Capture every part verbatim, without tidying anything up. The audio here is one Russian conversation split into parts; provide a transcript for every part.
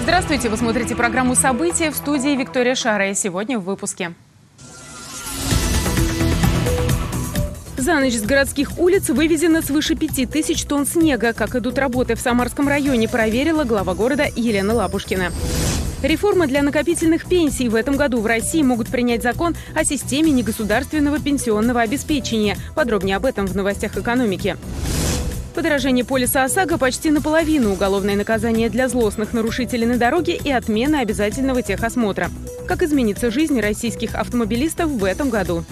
Здравствуйте! Вы смотрите программу «События», в студии Виктория Шара. Сегодня в выпуске. За ночь с городских улиц вывезено свыше пяти тысяч тонн снега. Как идут работы в Самарском районе, проверила глава города Елена Лапушкина. Реформа для накопительных пенсий. В этом году в России могут принять закон о системе негосударственного пенсионного обеспечения. Подробнее об этом в новостях экономики. Подорожание полиса ОСАГО почти наполовину, уголовное наказание для злостных нарушителей на дороге и отмена обязательного техосмотра. Как изменится жизнь российских автомобилистов в этом году?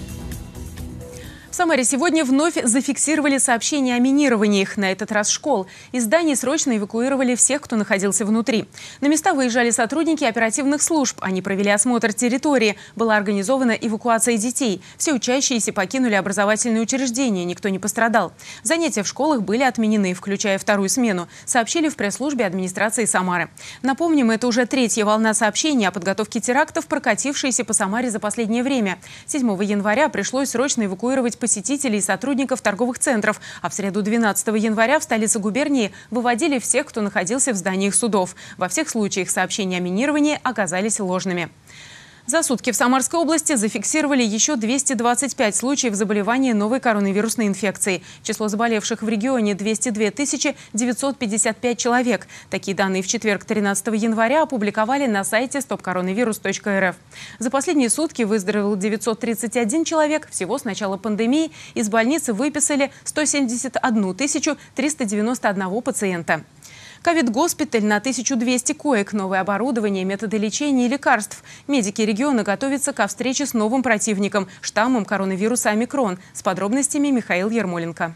В Самаре сегодня вновь зафиксировали сообщения о минированиях, на этот раз школ. Из зданий срочно эвакуировали всех, кто находился внутри. На места выезжали сотрудники оперативных служб. Они провели осмотр территории. Была организована эвакуация детей. Все учащиеся покинули образовательные учреждения, никто не пострадал. Занятия в школах были отменены, включая вторую смену, сообщили в пресс-службе администрации Самары. Напомним, это уже третья волна сообщений о подготовке терактов, прокатившаяся по Самаре за последнее время. седьмого января пришлось срочно эвакуировать посетителей и сотрудников торговых центров, а в среду двенадцатого января в столице губернии выводили всех, кто находился в зданиях судов. Во всех случаях сообщения о минировании оказались ложными. За сутки в Самарской области зафиксировали еще двести двадцать пять случаев заболевания новой коронавирусной инфекцией. Число заболевших в регионе – двести две тысячи девятьсот пятьдесят пять человек. Такие данные в четверг, тринадцатого января, опубликовали на сайте стоп коронавирус точка эр эф. За последние сутки выздоровел девятьсот тридцать один человек. Всего с начала пандемии из больницы выписали сто семьдесят одну тысячу триста девяносто одного пациента. Ковид-госпиталь на тысячу двести коек, новое оборудование, методы лечения и лекарств. Медики региона готовятся ко встрече с новым противником – штаммом коронавируса омикрон. С подробностями Михаил Ермоленко.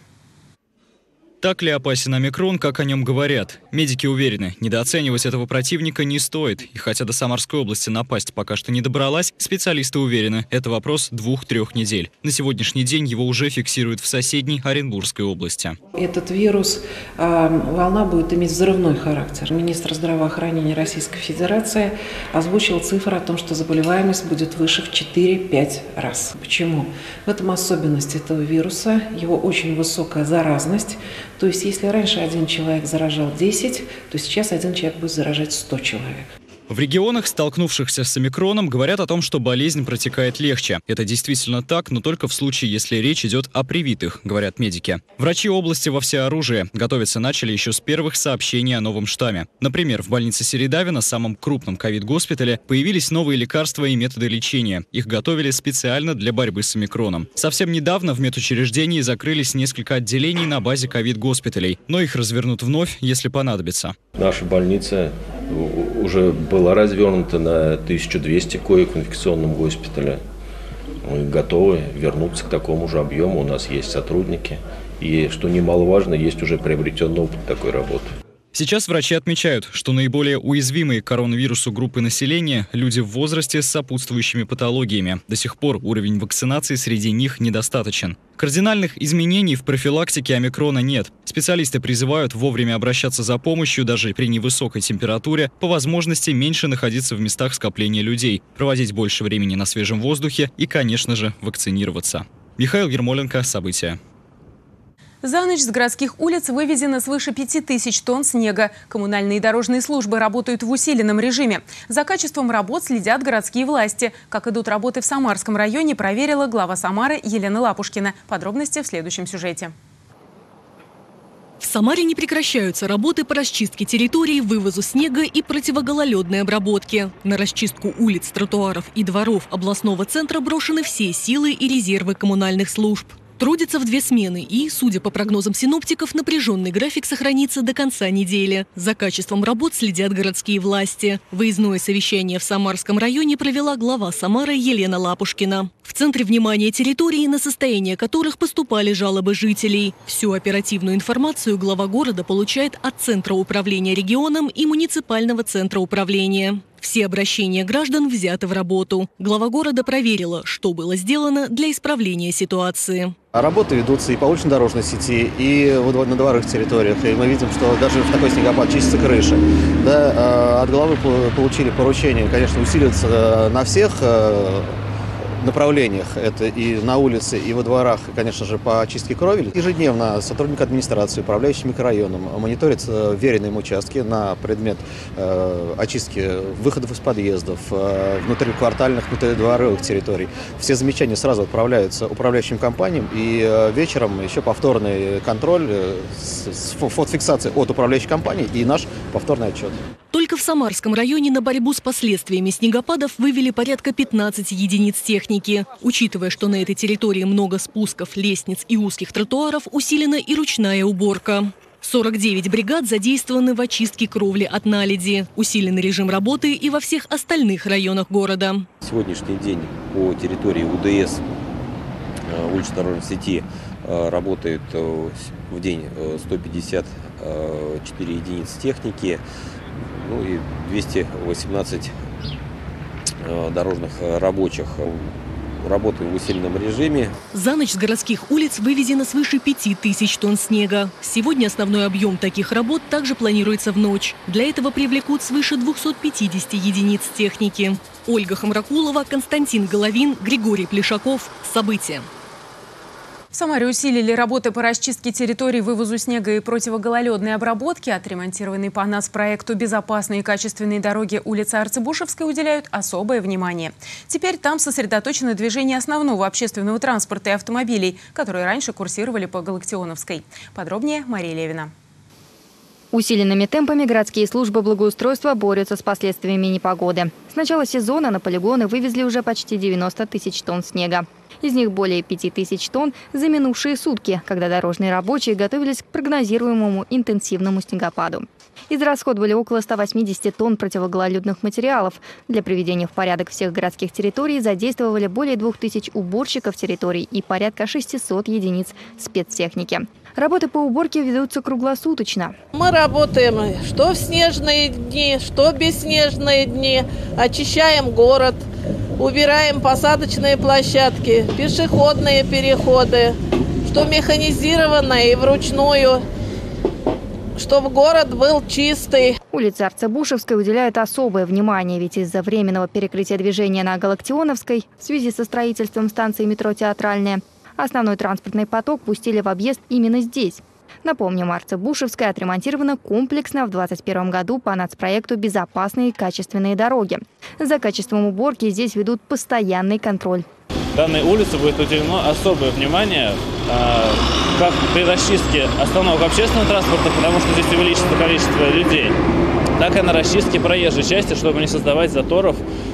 Так ли опасен омикрон, как о нем говорят? Медики уверены, недооценивать этого противника не стоит. И хотя до Самарской области напасть пока что не добралась, специалисты уверены, это вопрос двух-трех недель. На сегодняшний день его уже фиксируют в соседней Оренбургской области. Этот вирус, волна будет иметь взрывной характер. Министр здравоохранения Российской Федерации озвучил цифры о том, что заболеваемость будет выше в четыре-пять раз. Почему? В этом особенность этого вируса, его очень высокая заразность. То есть, если раньше один человек заражал десять, то сейчас один человек будет заражать сто человек. В регионах, столкнувшихся с омикроном, говорят о том, что болезнь протекает легче. Это действительно так, но только в случае, если речь идет о привитых, говорят медики. Врачи области во всеоружии. Готовиться начали еще с первых сообщений о новом штамме. Например, в больнице Середавина, самом крупном ковид-госпитале, появились новые лекарства и методы лечения. Их готовили специально для борьбы с омикроном. Совсем недавно в медучреждении закрылись несколько отделений на базе ковид-госпиталей, но их развернут вновь, если понадобится. Наша больница уже была развернута на тысячу двести коек в инфекционном госпитале. Мы готовы вернуться к такому же объему. У нас есть сотрудники. И, что немаловажно, есть уже приобретенный опыт такой работы. Сейчас врачи отмечают, что наиболее уязвимые к коронавирусу группы населения – люди в возрасте с сопутствующими патологиями. До сих пор уровень вакцинации среди них недостаточен. Кардинальных изменений в профилактике омикрона нет. Специалисты призывают вовремя обращаться за помощью даже при невысокой температуре, по возможности меньше находиться в местах скопления людей, проводить больше времени на свежем воздухе и, конечно же, вакцинироваться. Михаил Ермоленко, «События». За ночь с городских улиц вывезено свыше пяти тысяч тонн снега. Коммунальные и дорожные службы работают в усиленном режиме. За качеством работ следят городские власти. Как идут работы в Самарском районе, проверила глава Самары Елена Лапушкина. Подробности в следующем сюжете. В Самаре не прекращаются работы по расчистке территорий, вывозу снега и противогололедной обработке. На расчистку улиц, тротуаров и дворов областного центра брошены все силы и резервы коммунальных служб. Трудятся в две смены и, судя по прогнозам синоптиков, напряженный график сохранится до конца недели. За качеством работ следят городские власти. Выездное совещание в Самарском районе провела глава Самары Елена Лапушкина. В центре внимания территории, на состояние которых поступали жалобы жителей. Всю оперативную информацию глава города получает от Центра управления регионом и муниципального центра управления. Все обращения граждан взяты в работу. Глава города проверила, что было сделано для исправления ситуации. Работы ведутся и по улично-дорожной сети, и на дворовых территориях. И мы видим, что даже в такой снегопад чистится крыша. Да, от главы получили поручение, конечно, усиливаться на всех направлениях. Это и на улице, и во дворах, и, конечно же, по очистке кровель. Ежедневно сотрудник администрации, управляющий микрорайоном, мониторит веренные им участки на предмет э, очистки выходов из подъездов, э, внутриквартальных, внутридворовых территорий. Все замечания сразу отправляются управляющим компаниям, и э, вечером еще повторный контроль, э, с, с фотофиксацией от управляющей компании и наш повторный отчет. Только в Самарском районе на борьбу с последствиями снегопадов вывели порядка пятнадцати единиц техники. Учитывая, что на этой территории много спусков, лестниц и узких тротуаров, усилена и ручная уборка. сорок девять бригад задействованы в очистке кровли от наледи. Усиленный режим работы и во всех остальных районах города. Сегодняшний день по территории УДС уличной дорожной сети работает в день сто пятьдесят четыре единицы техники, ну и двести восемнадцать дорожных рабочих. Работаем в усиленном режиме. За ночь с городских улиц вывезено свыше пяти тысяч тонн снега. Сегодня основной объем таких работ также планируется в ночь. Для этого привлекут свыше двухсот пятидесяти единиц техники. Ольга Хамракулова, Константин Головин, Григорий Плешаков. События. В Самаре усилили работы по расчистке территорий, вывозу снега и противогололедной обработки. Отремонтированные по нацпроекту безопасные и качественные дороги улицы Арцебушевской уделяют особое внимание. Теперь там сосредоточено движение основного общественного транспорта и автомобилей, которые раньше курсировали по Галактионовской. Подробнее Мария Левина. Усиленными темпами городские службы благоустройства борются с последствиями непогоды. С начала сезона на полигоны вывезли уже почти девяносто тысяч тонн снега. Из них более пяти тысяч тонн за минувшие сутки, когда дорожные рабочие готовились к прогнозируемому интенсивному снегопаду. Израсходовали около ста восьмидесяти тонн противогололедных материалов. Для приведения в порядок всех городских территорий задействовали более двух тысяч уборщиков территорий и порядка шестисот единиц спецтехники. Работы по уборке ведутся круглосуточно. Мы работаем что в снежные дни, что в бесснежные дни. Очищаем город, убираем посадочные площадки, пешеходные переходы, что механизированное и вручную, чтобы город был чистый. Улице Арцебушевской уделяют особое внимание, ведь из-за временного перекрытия движения на Галактионовской в связи со строительством станции метро «Театральная» основной транспортный поток пустили в объезд именно здесь. Напомним, Арцебушевская отремонтирована комплексно в двадцать первом году по нацпроекту «Безопасные и качественные дороги». За качеством уборки здесь ведут постоянный контроль. Данной улице будет уделено особое внимание как при расчистке основного общественного транспорта, потому что здесь увеличится количество людей, так и на расчистке проезжей части, чтобы не создавать заторов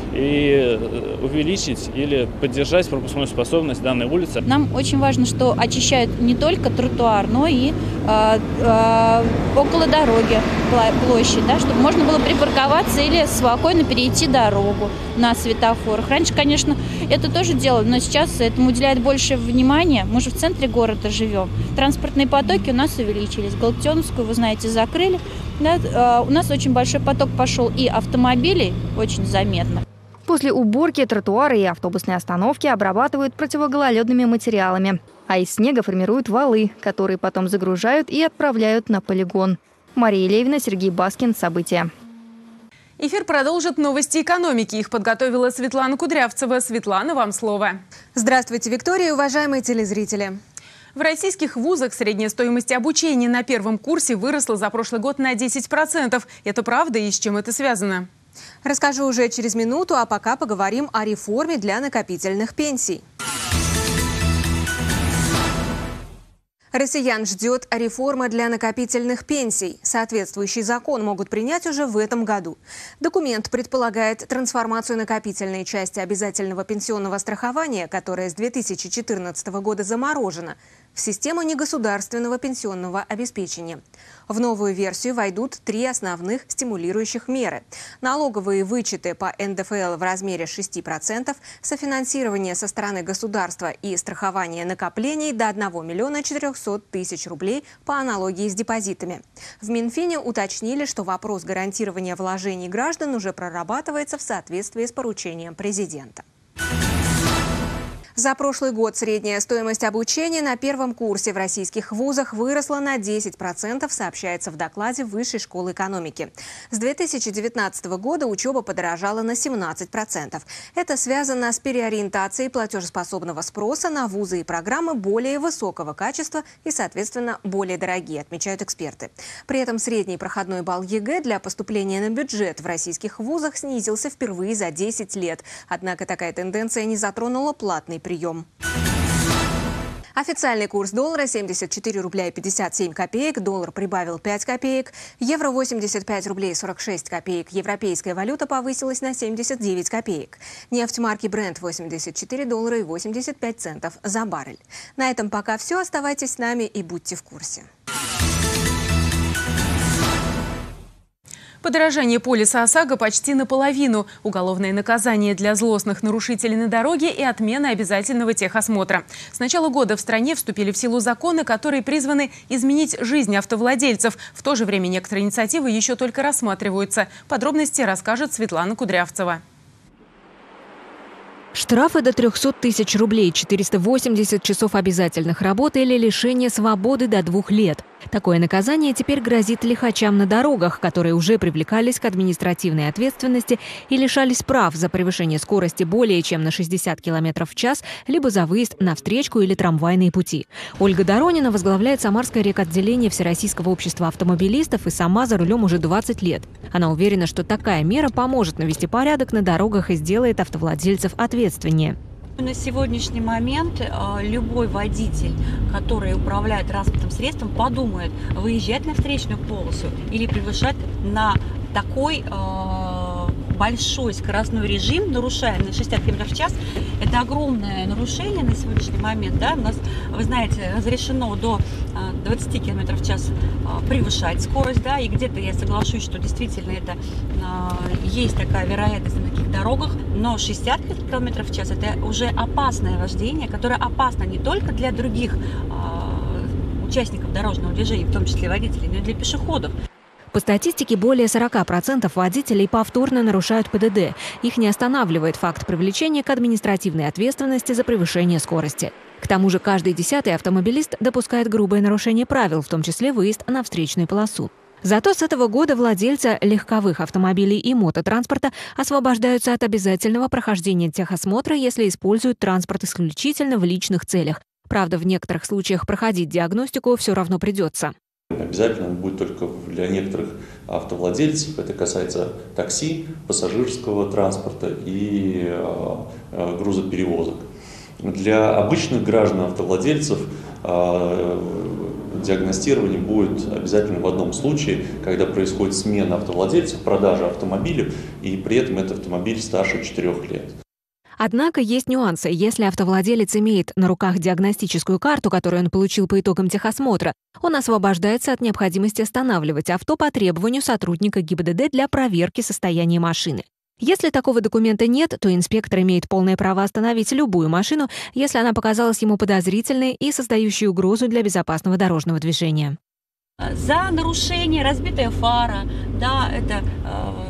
и увеличить или поддержать пропускную способность данной улицы. Нам очень важно, что очищают не только тротуар, но и э, э, около дороги площадь, да, чтобы можно было припарковаться или спокойно перейти дорогу на светофорах. Раньше, конечно, это тоже делали, но сейчас этому уделяют больше внимания. Мы же в центре города живем. Транспортные потоки у нас увеличились. Галактионовскую, вы знаете, закрыли. Да, э, у нас очень большой поток пошел и автомобилей, очень заметно. После уборки тротуары и автобусные остановки обрабатывают противогололедными материалами. А из снега формируют валы, которые потом загружают и отправляют на полигон. Мария Левина, Сергей Баскин. События. Эфир продолжит новости экономики. Их подготовила Светлана Кудрявцева. Светлана, вам слово. Здравствуйте, Виктория, уважаемые телезрители. В российских вузах средняя стоимость обучения на первом курсе выросла за прошлый год на десять процентов. Это правда и с чем это связано? Расскажу уже через минуту, а пока поговорим о реформе для накопительных пенсий. Россиян ждет реформа для накопительных пенсий. Соответствующий закон могут принять уже в этом году. Документ предполагает трансформацию накопительной части обязательного пенсионного страхования, которая с две тысячи четырнадцатого года заморожена, в систему негосударственного пенсионного обеспечения. В новую версию войдут три основных стимулирующих меры. Налоговые вычеты по эн дэ эф эл в размере шести процентов, софинансирование со стороны государства и страхование накоплений до одного миллиона четырехсот тысяч рублей по аналогии с депозитами. В Минфине уточнили, что вопрос гарантирования вложений граждан уже прорабатывается в соответствии с поручением президента. За прошлый год средняя стоимость обучения на первом курсе в российских вузах выросла на десять процентов, сообщается в докладе Высшей школы экономики. С две тысячи девятнадцатого года учеба подорожала на семнадцать процентов. Это связано с переориентацией платежеспособного спроса на вузы и программы более высокого качества и, соответственно, более дорогие, отмечают эксперты. При этом средний проходной балл ЕГЭ для поступления на бюджет в российских вузах снизился впервые за десять лет. Однако такая тенденция не затронула платный прием. Официальный курс доллара семьдесят четыре рубля и пятьдесят семь копеек, доллар прибавил пять копеек, евро восемьдесят пять рублей сорок шесть копеек, европейская валюта повысилась на семьдесят девять копеек. Нефть марки Brent восемьдесят четыре доллара и восемьдесят пять центов за баррель. На этом пока все. Оставайтесь с нами и будьте в курсе. Подорожание полиса ОСАГО почти наполовину, уголовное наказание для злостных нарушителей на дороге и отмена обязательного техосмотра. С начала года в стране вступили в силу законы, которые призваны изменить жизнь автовладельцев. В то же время некоторые инициативы еще только рассматриваются. Подробности расскажет Светлана Кудрявцева. Штрафы до трёхсот тысяч рублей, четыреста восемьдесят часов обязательных работ или лишение свободы до двух лет. Такое наказание теперь грозит лихачам на дорогах, которые уже привлекались к административной ответственности и лишались прав за превышение скорости более чем на шестьдесят километров в час, либо за выезд на встречку или трамвайные пути. Ольга Доронина возглавляет Самарское рекотделение Всероссийского общества автомобилистов и сама за рулем уже двадцать лет. Она уверена, что такая мера поможет навести порядок на дорогах и сделает автовладельцев ответственнее. На сегодняшний момент любой водитель, который управляет транспортным средством, подумает, выезжать на встречную полосу или превышать на такой большой скоростной режим, нарушая на шестьдесят километров в час. Это огромное нарушение на сегодняшний момент. Да? У нас, вы знаете, разрешено до двадцати километров в час превышать скорость. Да? И где-то я соглашусь, что действительно это есть такая вероятность на таких дорогах. Но шестьдесят километров в час – это уже опасное вождение, которое опасно не только для других участников дорожного движения, в том числе водителей, но и для пешеходов. По статистике, более сорока процентов водителей повторно нарушают ПДД. Их не останавливает факт привлечения к административной ответственности за превышение скорости. К тому же каждый десятый автомобилист допускает грубое нарушение правил, в том числе выезд на встречную полосу. Зато с этого года владельцы легковых автомобилей и мототранспорта освобождаются от обязательного прохождения техосмотра, если используют транспорт исключительно в личных целях. Правда, в некоторых случаях проходить диагностику все равно придется. Обязательно будет только для некоторых автовладельцев. Это касается такси, пассажирского транспорта и э, грузоперевозок. Для обычных граждан автовладельцев э, диагностирование будет обязательно в одном случае, когда происходит смена автовладельцев, продажа автомобиля, и при этом этот автомобиль старше четырёх лет. Однако есть нюансы. Если автовладелец имеет на руках диагностическую карту, которую он получил по итогам техосмотра, он освобождается от необходимости останавливать авто по требованию сотрудника ГИБДД для проверки состояния машины. Если такого документа нет, то инспектор имеет полное право остановить любую машину, если она показалась ему подозрительной и создающей угрозу для безопасного дорожного движения. За нарушение, разбитая фара, да, это... Э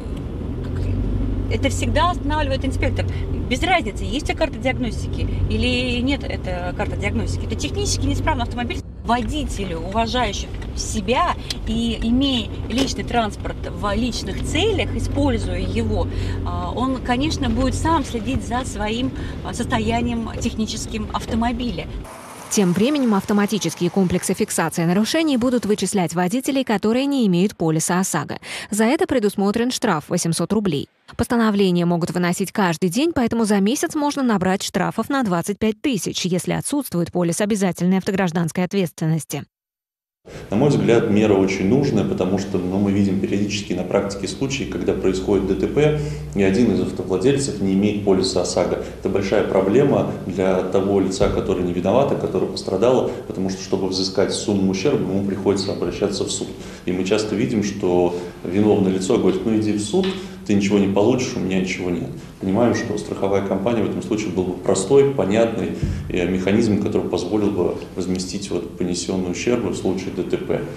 Это всегда останавливает инспектор. Без разницы, есть ли карта диагностики или нет эта карта диагностики. Это технически неисправный автомобиль. Водителю, уважающему себя и имея личный транспорт в личных целях, используя его, он, конечно, будет сам следить за своим состоянием техническим автомобиля. Тем временем автоматические комплексы фиксации нарушений будут вычислять водителей, которые не имеют полиса ОСАГО. За это предусмотрен штраф восемьсот рублей. Постановления могут выносить каждый день, поэтому за месяц можно набрать штрафов на двадцать пять тысяч, если отсутствует полис обязательной автогражданской ответственности. На мой взгляд, мера очень нужная, потому что ну, мы видим периодически на практике случаи, когда происходит ДТП, ни один из автовладельцев не имеет полиса ОСАГО. Это большая проблема для того лица, который не виноват, а который пострадал, потому что, чтобы взыскать сумму ущерба, ему приходится обращаться в суд. И мы часто видим, что виновное лицо говорит, ну иди в суд, ты ничего не получишь, у меня ничего нет. Понимаем, что страховая компания в этом случае был бы простой, понятный механизм, который позволил бы возместить вот понесенный ущерб в случае ДТП.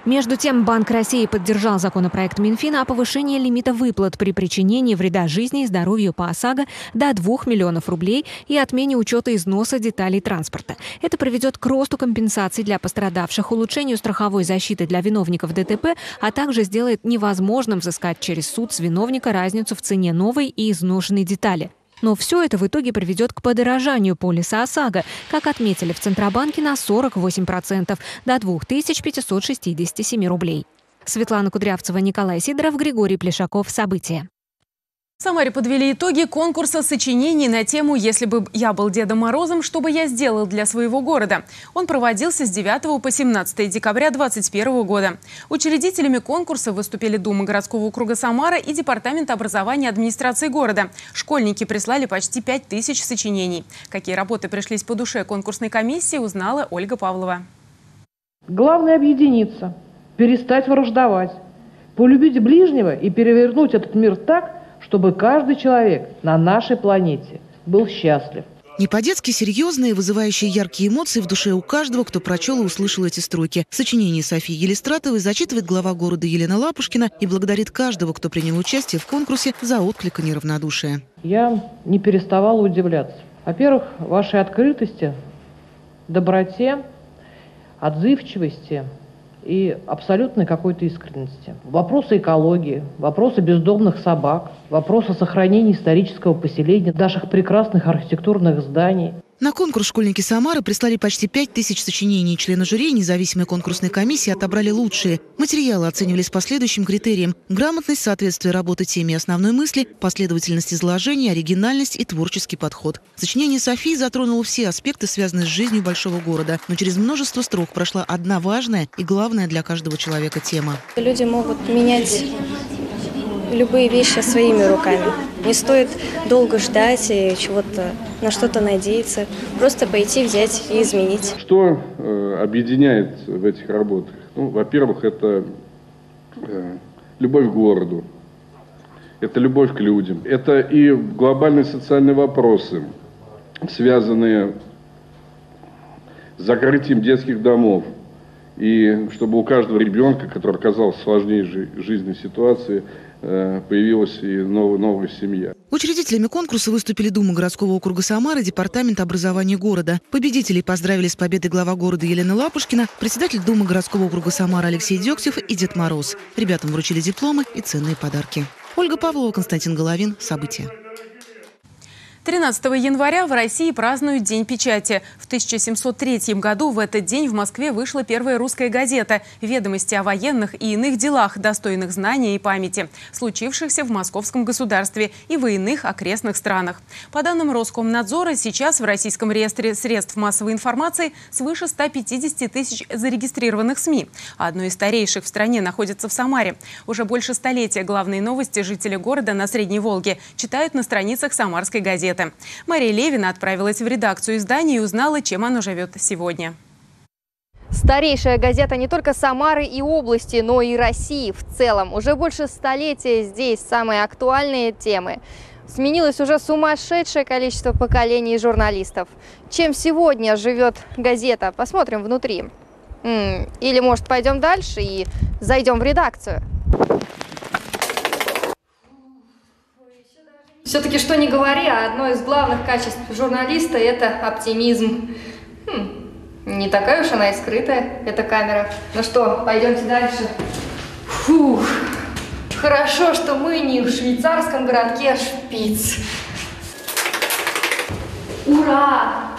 Между тем, Банк России поддержал законопроект Минфина о повышении лимита выплат при причинении вреда жизни и здоровью по ОСАГО до двух миллионов рублей и отмене учета износа деталей транспорта. Это приведет к росту компенсаций для пострадавших, улучшению страховой защиты для виновников ДТП, а также сделает невозможным взыскать через суд с виновника разницу в цене новой и изношенной детали. Но все это в итоге приведет к подорожанию полиса ОСАГО, как отметили в Центробанке, на сорок восемь процентов до двух тысяч пятисот шестидесяти семи рублей. Светлана Кудрявцева, Николай Сидоров, Григорий Плешаков. События. В Самаре подвели итоги конкурса сочинений на тему «Если бы я был Дедом Морозом, что бы я сделал для своего города?». Он проводился с девятого по семнадцатое декабря две тысячи двадцать первого года. Учредителями конкурса выступили Дума городского округа Самара и Департамент образования администрации города. Школьники прислали почти пять тысяч сочинений. Какие работы пришлись по душе конкурсной комиссии, узнала Ольга Павлова. Главное – объединиться, перестать враждовать, полюбить ближнего и перевернуть этот мир так, чтобы каждый человек на нашей планете был счастлив. Не по-детски серьезные, вызывающие яркие эмоции в душе у каждого, кто прочел и услышал эти строки. В сочинении Софии Елистратовой зачитывает глава города Елена Лапушкина и благодарит каждого, кто принял участие в конкурсе, за отклик и неравнодушие. Я не переставала удивляться. Во-первых, вашей открытости, доброте, отзывчивости и абсолютной какой-то искренности. Вопросы экологии, вопросы бездомных собак, вопросы сохранения исторического поселения, наших прекрасных архитектурных зданий. На конкурс школьники Самары прислали почти пять тысяч сочинений. Члены жюри независимой конкурсной комиссии отобрали лучшие. Материалы оценивались по следующим критериям: грамотность, соответствие работы теме и основной мысли, последовательность изложения, оригинальность и творческий подход. Сочинение Софии затронуло все аспекты, связанные с жизнью большого города. Но через множество строк прошла одна важная и главная для каждого человека тема. Люди могут менять любые вещи своими руками. Не стоит долго ждать и чего-то, на что-то надеяться. Просто пойти, взять и изменить. Что э, объединяет в этих работах? Ну, во-первых, это э, любовь к городу, это любовь к людям. Это и глобальные социальные вопросы, связанные с закрытием детских домов. И чтобы у каждого ребенка, который оказался в сложнейшей жизненной ситуации, появилась и новая, новая семья. Учредителями конкурса выступили Дума городского округа Самары и Департамент образования города. Победителей поздравили с победой глава города Елена Лапушкина, председатель Думы городского округа Самара Алексей Дегтев и Дед Мороз. Ребятам вручили дипломы и ценные подарки. Ольга Павлова, Константин Головин. События. тринадцатого января в России празднуют День печати. В тысяча семьсот третьем году в этот день в Москве вышла первая русская газета «Ведомости о военных и иных делах, достойных знания и памяти, случившихся в московском государстве и в иных окрестных странах». По данным Роскомнадзора, сейчас в российском реестре средств массовой информации свыше ста пятидесяти тысяч зарегистрированных СМИ. А одно из старейших в стране находится в Самаре. Уже больше столетия главные новости жители города на Средней Волге читают на страницах самарской газеты. Мария Левина отправилась в редакцию издания и узнала, чем оно живет сегодня. Старейшая газета не только Самары и области, но и России в целом. Уже больше столетия здесь самые актуальные темы. Сменилось уже сумасшедшее количество поколений журналистов. Чем сегодня живет газета? Посмотрим внутри. Или, может, пойдем дальше и зайдем в редакцию? Все-таки, что ни говори, а одно из главных качеств журналиста – это оптимизм. Хм, не такая уж она и скрытая, эта камера. Ну что, пойдемте дальше. Фух, хорошо, что мы не в швейцарском городке Шпиц. Ура!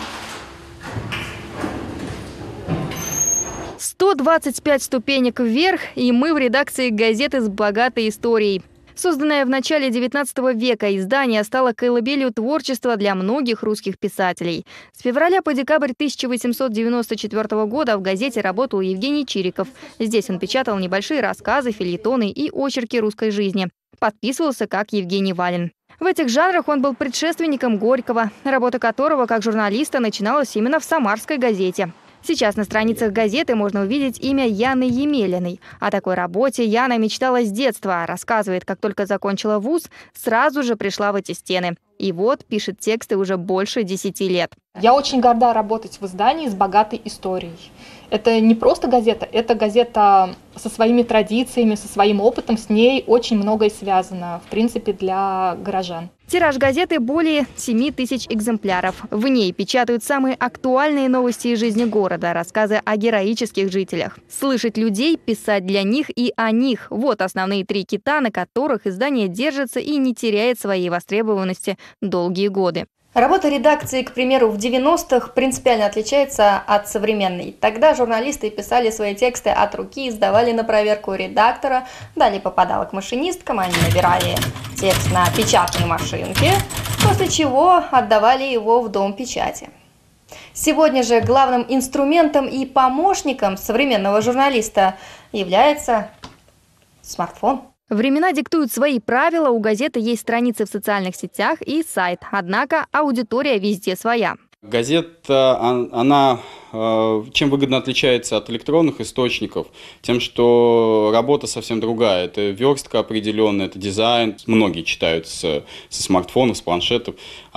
сто двадцать пять ступенек вверх, и мы в редакции газеты с богатой историей. Созданное в начале девятнадцатого века, издание стало колыбелью творчества для многих русских писателей. С февраля по декабрь тысяча восемьсот девяносто четвёртого года в газете работал Евгений Чириков. Здесь он печатал небольшие рассказы, фельетоны и очерки русской жизни. Подписывался как Евгений Валин. В этих жанрах он был предшественником Горького, работа которого как журналиста начиналась именно в «Самарской газете». Сейчас на страницах газеты можно увидеть имя Яны Емелиной. О такой работе Яна мечтала с детства. Рассказывает, как только закончила вуз, сразу же пришла в эти стены. И вот пишет тексты уже больше десяти лет. Я очень горда работать в издании с богатой историей. Это не просто газета, это газета со своими традициями, со своим опытом, с ней очень многое связано, в принципе, для горожан. Тираж газеты более семи тысяч экземпляров. В ней печатают самые актуальные новости из жизни города, рассказы о героических жителях. Слышать людей, писать для них и о них – вот основные три кита, на которых издание держится и не теряет своей востребованности долгие годы. Работа редакции, к примеру, в девяностых принципиально отличается от современной. Тогда журналисты писали свои тексты от руки, сдавали на проверку редактора, далее попадало к машинисткам, они набирали текст на печатной машинке, после чего отдавали его в дом печати. Сегодня же главным инструментом и помощником современного журналиста является смартфон. Времена диктуют свои правила, у газеты есть страницы в социальных сетях и сайт, однако аудитория везде своя. Газета, она чем выгодно отличается от электронных источников? Тем, что работа совсем другая. Это верстка определенная, это дизайн. Многие читают со, со смартфонов, с планшетов.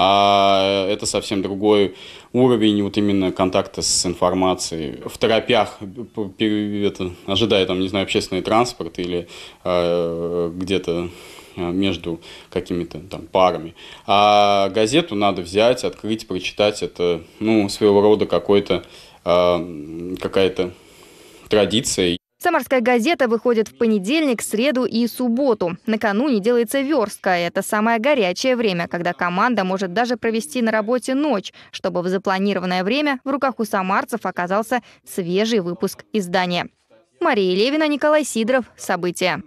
А это совсем другой уровень вот именно контакта с информацией. В торопях, это, ожидая, там, не знаю, общественный транспорт или э, где-то между какими-то там парами. А газету надо взять, открыть, прочитать. Это, ну, своего рода какой-то, э, какая-то традиция. Самарская газета выходит в понедельник, среду и субботу. Накануне делается верстка. Это самое горячее время, когда команда может даже провести на работе ночь, чтобы в запланированное время в руках у самарцев оказался свежий выпуск издания. Мария Левина, Николай Сидоров. События.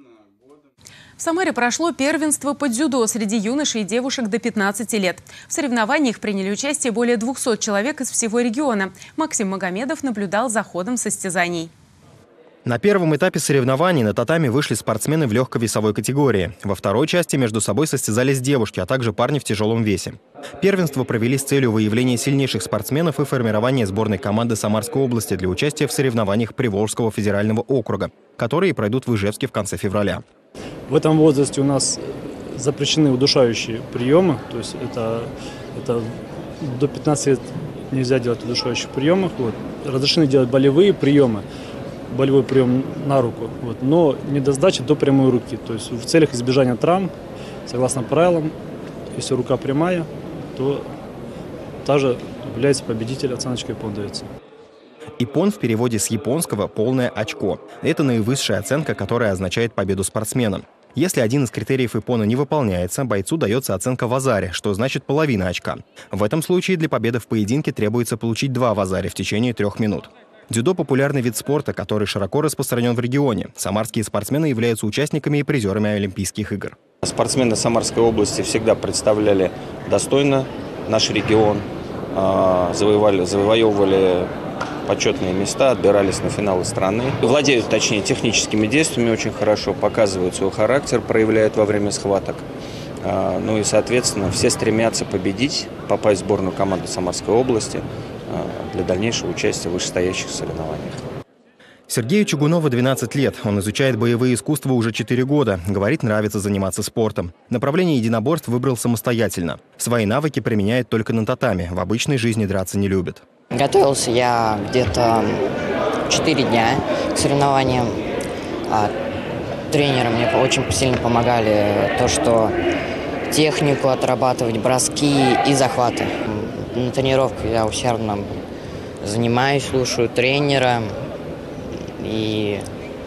В Самаре прошло первенство по дзюдо среди юношей и девушек до пятнадцати лет. В соревнованиях приняли участие более двухсот человек из всего региона. Максим Магомедов наблюдал за ходом состязаний. На первом этапе соревнований на татами вышли спортсмены в легковесовой категории. Во второй части между собой состязались девушки, а также парни в тяжелом весе. Первенство провели с целью выявления сильнейших спортсменов и формирования сборной команды Самарской области для участия в соревнованиях Приволжского федерального округа, которые пройдут в Ижевске в конце февраля. В этом возрасте у нас запрещены удушающие приемы, то есть это, это до пятнадцати лет нельзя делать удушающих приемов. Вот. Разрешены делать болевые приемы, болевой прием на руку, вот, но не до сдачи до прямой руки. То есть в целях избежания травм, согласно правилам, если рука прямая, то также является победитель, оценочка иппон дается. Иппон в переводе с японского «полное очко». Это наивысшая оценка, которая означает победу спортсмена. Если один из критериев иппона не выполняется, бойцу дается оценка вазари, что значит половина очка. В этом случае для победы в поединке требуется получить два вазари в течение трех минут. Дзюдо – популярный вид спорта, который широко распространен в регионе. Самарские спортсмены являются участниками и призерами Олимпийских игр. Спортсмены Самарской области всегда представляли достойно наш регион, завоевали, завоевывали почетные места, отбирались на финалы страны. Владеют, точнее, техническими действиями очень хорошо, показывают свой характер, проявляют во время схваток. Ну и, соответственно, все стремятся победить, попасть в сборную команду Самарской области для дальнейшего участия в вышестоящих соревнованиях. Сергею Чугунову двенадцать лет. Он изучает боевые искусства уже четыре года. Говорит, нравится заниматься спортом. Направление единоборств выбрал самостоятельно. Свои навыки применяет только на татами. В обычной жизни драться не любит. Готовился я где-то четыре дня к соревнованиям. А тренеры мне очень сильно помогали то, что технику отрабатывать, броски и захваты. На тренировках я усердно занимаюсь, слушаю тренера и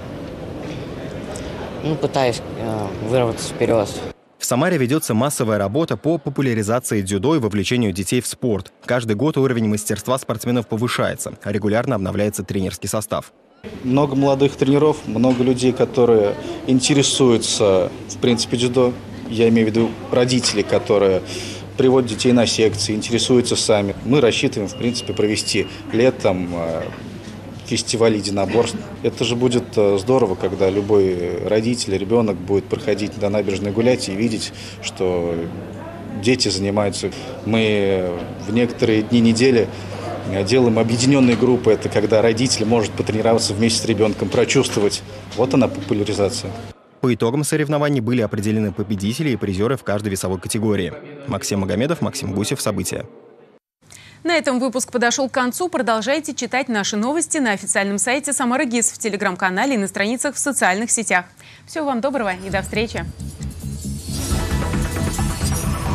ну, пытаюсь э, вырваться вперед. В Самаре ведется массовая работа по популяризации дзюдо и вовлечению детей в спорт. Каждый год уровень мастерства спортсменов повышается, а регулярно обновляется тренерский состав. Много молодых тренеров, много людей, которые интересуются, в принципе, дзюдо. Я имею в виду родители, которые приводят детей на секции, интересуются сами. Мы рассчитываем, в принципе, провести летом фестиваль единоборств. Это же будет здорово, когда любой родитель, ребенок будет проходить до набережной гулять и видеть, что дети занимаются. Мы в некоторые дни недели делаем объединенные группы. Это когда родитель может потренироваться вместе с ребенком, прочувствовать. Вот она популяризация. По итогам соревнований были определены победители и призеры в каждой весовой категории. Максим Магомедов, Максим Гусев. События. На этом выпуск подошел к концу. Продолжайте читать наши новости на официальном сайте Самара ГИС, в телеграм-канале и на страницах в социальных сетях. Всего вам доброго и до встречи!